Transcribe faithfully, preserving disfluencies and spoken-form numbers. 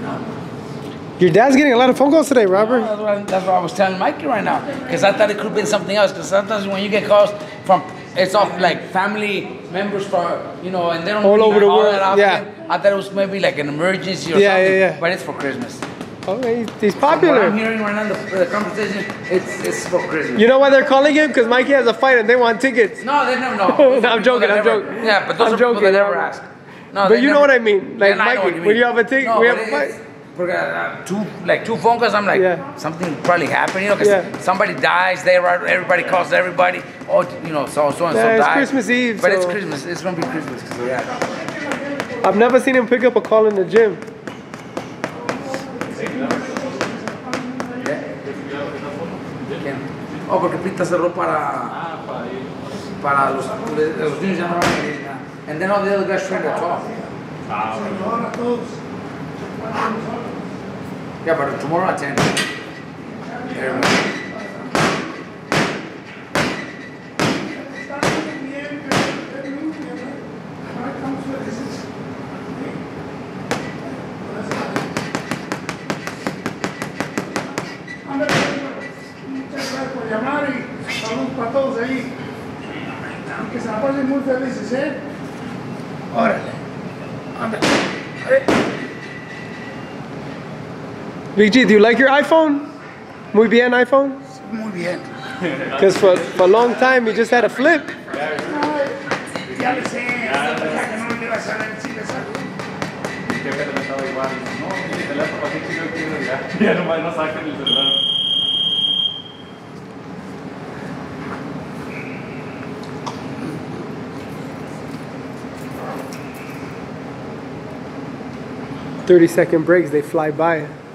Your dad's getting a lot of phone calls today, Robert. No, that's, what I, that's what I was telling Mikey right now. Because I thought it could have been something else. Because sometimes when you get calls from, it's off like family members for, you know, and they don't all over the world. That Yeah. I thought it was maybe like an emergency or yeah, something. Yeah, yeah. But it's for Christmas. Okay, he's popular. What I'm hearing right now, the, the conversation, it's it's for Christmas. You know why they're calling him? Because Mikey has a fight and they want tickets. No, they never know. No, I'm joking, I'm never, joking. Yeah, but those I'm are joking, people that never I'm- ask. No, But you never, know what I mean? Like, yeah, Mikey, you when mean. you have a ticket, no, we have a it fight. is- We're gonna, uh, two like two phone calls. I'm like, Yeah. something probably happened, you know, because Yeah. somebody dies. They are everybody calls everybody. Oh, you know, so so and so Yeah, it's died. Christmas Eve, but it's so- Christmas. It's gonna be Christmas. So yeah. I've never seen him pick up a call in the gym. Oh, porque Pita cerró para para los los niños ya no van a venir. And then all the other guys trained at twelve. Yeah, but tomorrow at ten. Everybody. Muchas gracias por llamar y saludos para todos ahí. Y que se la pasen muy felices, ¿eh? Órale. Ándale. Big G, do you like your iPhone? Muy bien iPhone? Muy bien. Because for, for a long time you just had a flip. Ya le sé, ya que no le iba a saber si le saco. Ya nomás no sacan el celular. thirty second breaks, they fly by.